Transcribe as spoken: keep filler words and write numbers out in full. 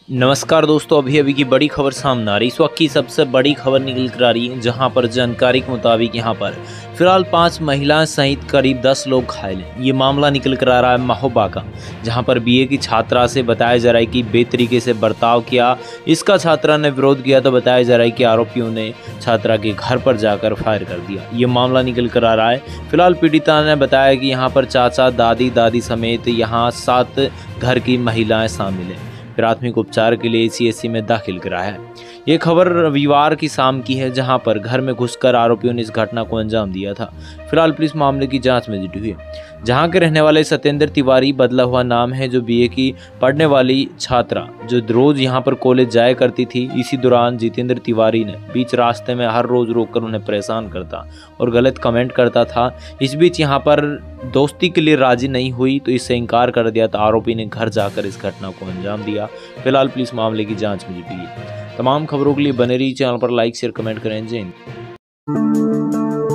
नमस्कार दोस्तों, अभी अभी की बड़ी खबर सामने आ रही। इस वक्त की सबसे बड़ी खबर निकल कर आ रही है, जहां पर जानकारी के मुताबिक यहां पर फिलहाल पांच महिलाएं सहित करीब दस लोग घायल हैं। ये मामला निकल कर आ रहा है महोबा का, जहां पर बीए की छात्रा से बताया जा रहा है कि बेतरीके से बर्ताव किया। इसका छात्रा ने विरोध किया तो बताया जा रहा है कि आरोपियों ने छात्रा के घर पर जाकर फायर कर दिया। ये मामला निकल कर आ रहा है। फिलहाल पीड़िता ने बताया कि यहाँ पर चाचा, दादी, दादी समेत यहाँ सात घर की महिलाएं शामिल हैं। प्राथमिक उपचार के लिए सीएचसी में दाखिल कराया है। ये खबर रविवार की शाम की है, जहां पर घर में घुसकर आरोपियों ने इस घटना को अंजाम दिया था। फिलहाल पुलिस मामले की जांच में जुटी हुई है। जहां के रहने वाले सत्येंद्र तिवारी बदला हुआ नाम है, जो बीए की पढ़ने वाली छात्रा जो रोज यहां पर कॉलेज जाया करती थी। इसी दौरान जितेंद्र तिवारी ने बीच रास्ते में हर रोज रोककर उन्हें परेशान करता और गलत कमेंट करता था। इस बीच यहां पर दोस्ती के लिए राजी नहीं हुई तो इससे इनकार कर दिया, तो आरोपी ने घर जाकर इस घटना को अंजाम दिया। फिलहाल पुलिस मामले की जांच में जुटी है। तमाम खबरों के लिए बने रहिए चैनल पर, लाइक शेयर कमेंट करें। जय हिंद।